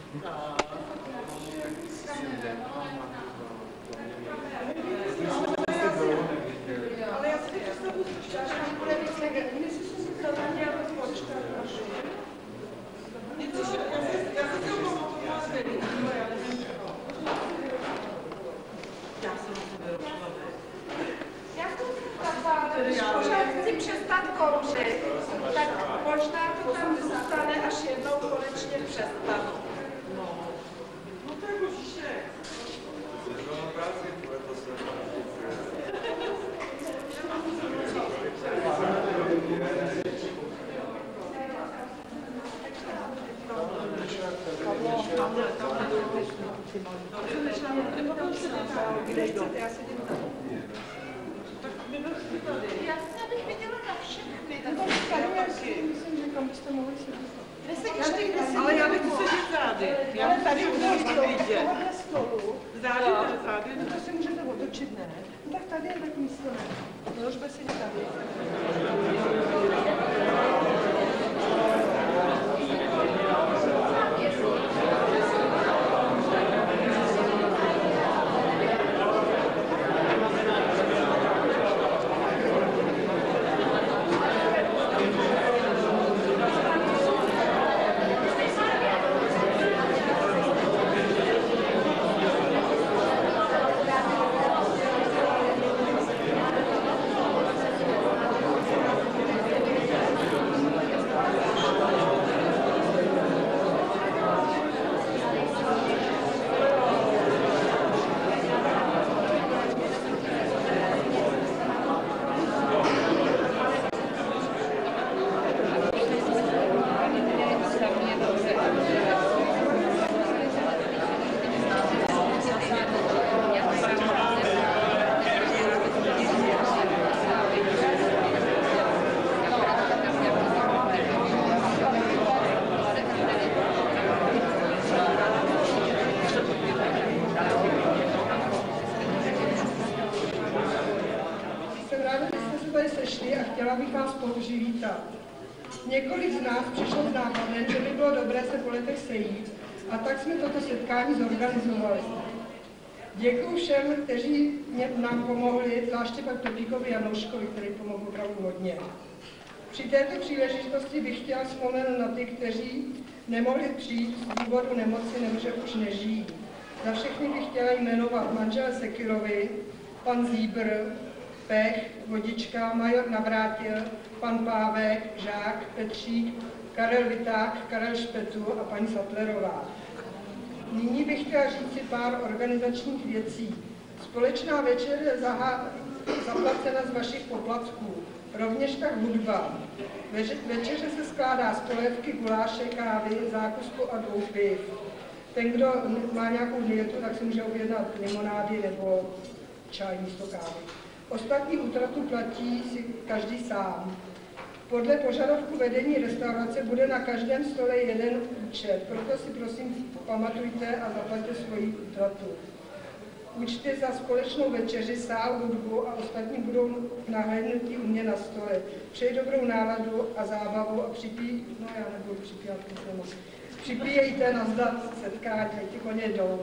Ale já si teď představu, že tam bude víc negativní, jestli jsem si ptala nějakou počtu. Já se to pomohla zvědět, ale já nevím, já jsem na sebe rošla. Já jsem se ptala, když pořád chci přestat kouřit, tak možná to tam zůstane, až jednou konečně přestanu. No to je božišek. Já bych viděla na všechny. Myslím, že kam byste mohli sedět. Ale já nechci sedět zády. Já tady budu vidět. Zády. To si můžete otočit, ne? No tak tady je tak místo, ne? No už bude sedět tady. Chtěla bych vás přivítat. Několik z nás přišlo s nápadem, že by bylo dobré se po letech sejít, a tak jsme toto setkání zorganizovali. Děkuji všem, kteří nám pomohli, zvláště pak Topíkovi Janouškovi, který pomohl opravdu hodně. Při této příležitosti bych chtěla vzpomenout na ty, kteří nemohli přijít z důvodu nemoci nebo že už nežijí. Za všechny bych chtěla jmenovat manžele Sekyrovi, pan Zíbr, Pech, Vodička, major Navrátil, pan Pávek, Žák, Petřík, Karel Viták, Karel Špetu a paní Sattlerová. Nyní bych chtěla říct si pár organizačních věcí. Společná večer je zaplacena z vašich poplatků, rovněž tak hudba. Večeře se skládá z polévky, guláše, kávy, zákusku a 2 piv. Ten, kdo má nějakou dietu, tak si může objednat limonády nebo čaj místo kávy. Ostatní útratu platí si každý sám. Podle požadavku vedení restaurace bude na každém stole jeden účet, proto si prosím pamatujte a zaplaťte svoji útratu. Účty za společnou večeři, sál, hudbu a ostatní budou nahlédnutí u mě na stole. Přeji dobrou náladu a zábavu a připíjejte na zdat setkání, ať ti koně jdou.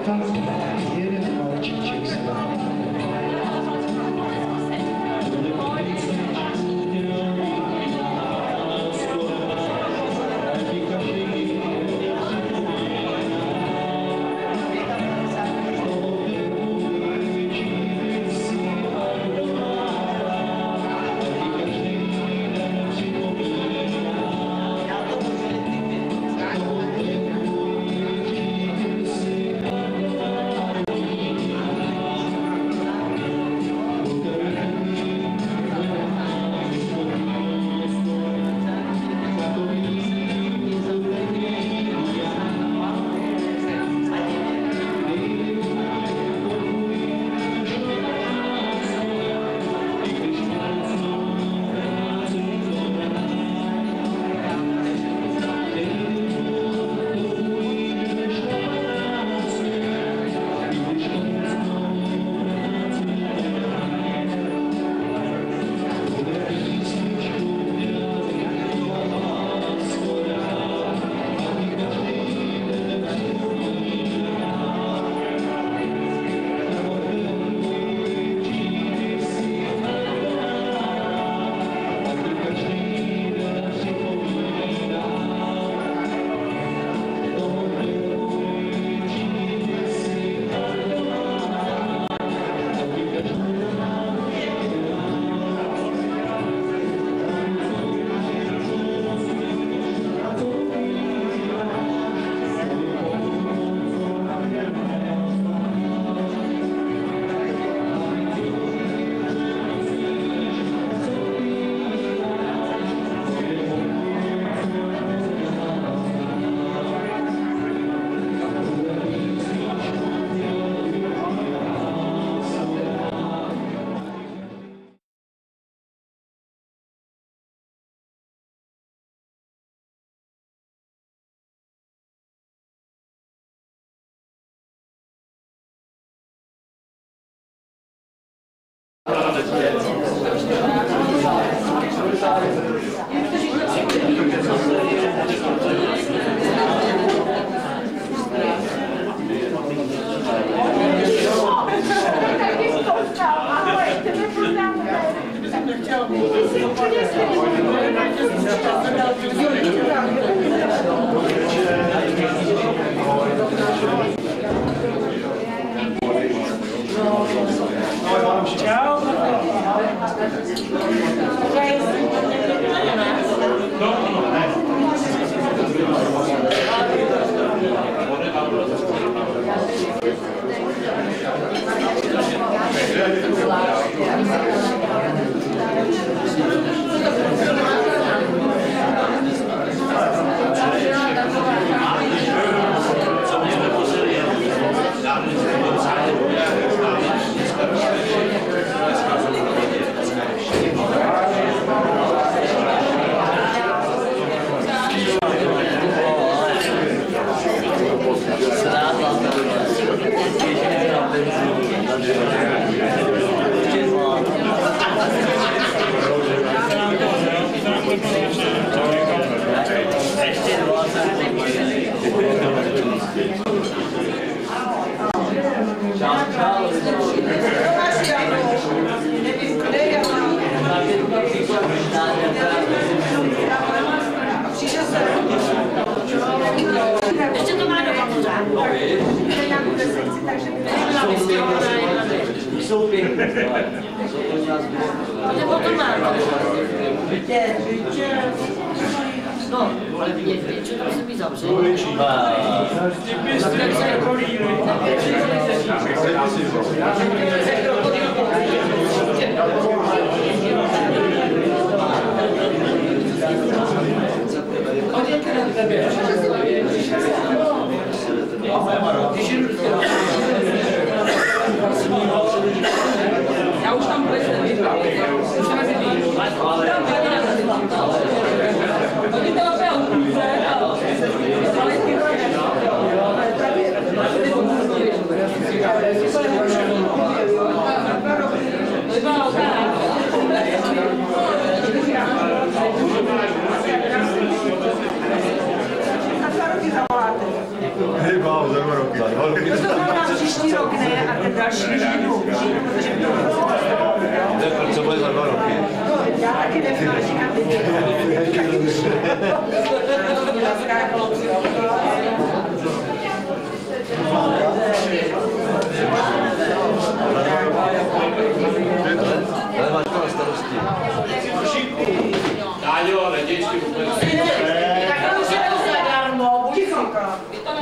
tam jeden malčiček stál. Ještě to má doma pořád. Jsou pěkné. Nebo to má. No, ale větě, to se mi zavře. Tak se kolíry. Chodíte na tebe. Já už tam vůbec nevybral. Už tam nevím. Chodíte na tebe. Hej, bál, To znamená příští rok ne, a ten další v říjnu, protože to Co bude za 2 roky? no, já taky nevím, ale říkám, Ale máš to na starosti. Dáďo, nedějčky vůbec. tak to už je to zadarmo, buď říká.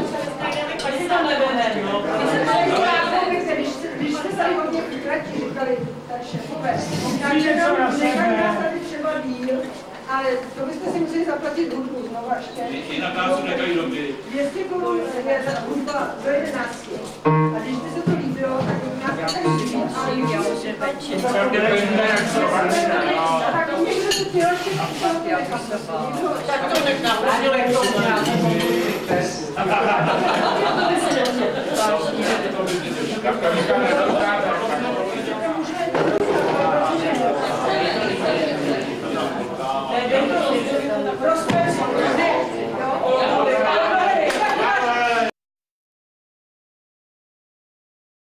Když jste tady hodně utratí, říkali tak šéfové, takže nechali nás tady třeba díl, ale to byste si museli zaplatit hudbu znovu ještě. I na prácu nechají doby. 200 korun je ta hudba do 11. A když by se to líbilo, tak by nás tak líbilo, ale jo, že peče. Tak někdo se chtěl Tak to nech na hodilek to Prospekt